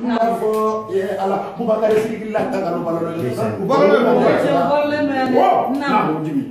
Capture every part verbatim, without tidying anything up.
Nafo ye ala Boubacar Sidiki la tagalo balolo. Balolo. Na jibi.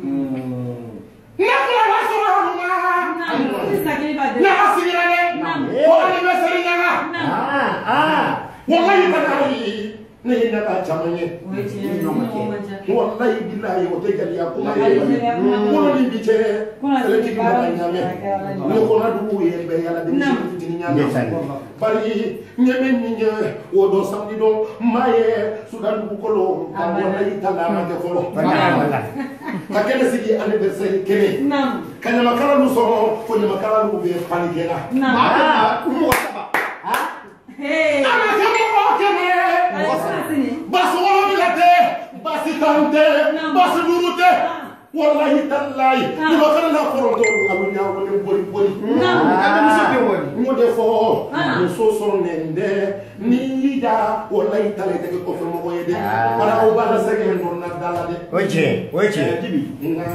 Nakla wasura na. Na hasirale. Ko ani meseri nga. Ah ah. Wallahi bakari. Ne na ka chamanye. Wallahi billahi o te jali ya ko ko ni biche. Ele ti ko na nyame. Ne ko na du ye be yala de ni nyame. Bari nyeme nye o do samdi do maye sudan bu kolo wallahi tala ma de folo. Ka kele sigi anniversaire kele. Nam. Kana makala lu so ko ni makala lu be panikela. Ma ko mo saba. Ha? Hey. Ama kama ko kele. Baswala bilate, basitante, basburute. Wallahi tallahi. Ni bakara na foronto alunya wole bori bori. Ade muso be woni. Mo defo. Mo so so nende. Ni da wallahi tallahi te ko fo mo yede. Para o bala sege ndon na dala de. Oje, oje. Dibi.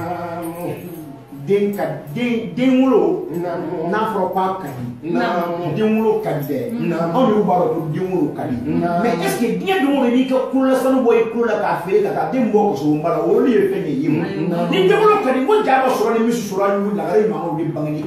Den ka den den wolo na foro pa kadi na den wolo kadi de on yo baro to den wolo kadi mais est ce que den do ni ka kula sanu boy kula ka fe ka den mo ko so mbala o li fe ni yim ni den wolo kadi mo jaba so ni misu so ran yu la gare ma o bi bangani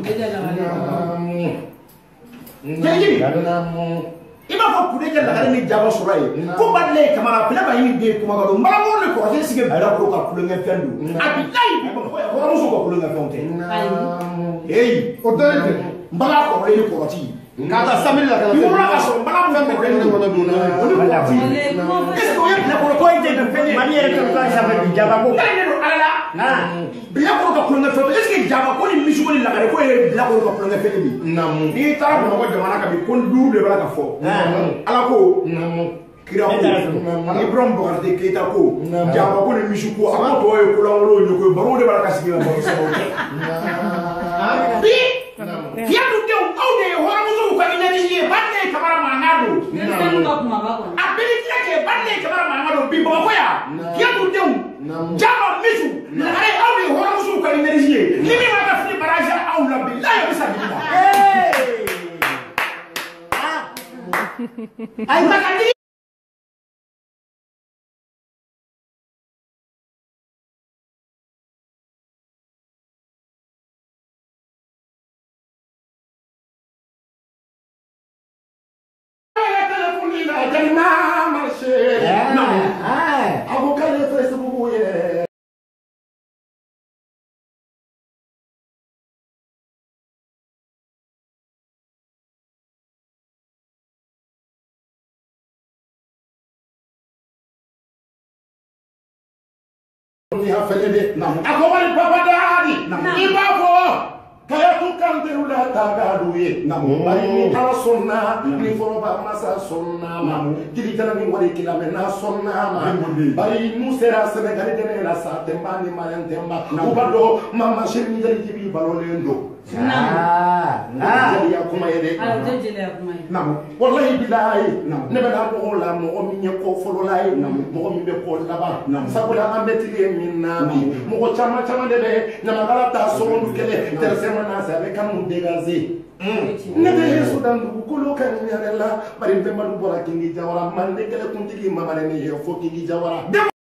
jeli ima ko kude jalla gare ni jaba so ray ko badle kamara pele ba yimi de kuma gado mbala mo le ko se sige bala ko ka kula ngal fendu abillahi ko muso ko kula ngal fonte hey o dole mbala ko re ko ti kata samira kala ko ra so mbala mo ko re ko na do na o ni ko ti ko ya ko ko ite de fenye mani re ko ka sa ba di jaba ko ne do ala na biya ko ka kula ngal fonte est ce que jaba ko ni misu ko ni la gare ko e la ko ka kula ngal fenye bi nam ni tara ko ko jamana ka bi kon dur de bala ka fo ala ko kira ko Ibrahim Bokarte Keita ko jaba ko ni misu ko ako to e ko la wolo ni ko baro de bala ka sigi la baro so bi ya du de o de hora muso ko ni ni ye banne kamara manado abili ke banne kamara manado bi bo ko ya ya du de jaba misu la ay aw de hora muso ko ni ni ye ni mi ma ka fini baraja aw la billahi bisa billah eh ay makati Jangan masih, nah, aku kali Facebook ya. Ni hafalede, aku balik papa dari, iba ko. Kaya tukante ula tagadu ye namu bari ni ala sonna ni foroba masa sonna ma kili tana ni wari kila me na sonna ma bari musera senegali dene la sa temba ni malen temba ubado mama shiri jali tibi balolendo ah ah ya kuma yede ala jeli ya kuma namu wallahi billahi namu ne bada ko la mo mi nye ko folo lay namu mo mi be ko laba sabula ambeti min nabi mo chama chama debe na magala ta so ndu kele terse na sabe kamu dégager ne be sudan du kolo kan ni ala bari be malu bora kingi jawara man de kele kuntigi mamare ni fo kingi jawara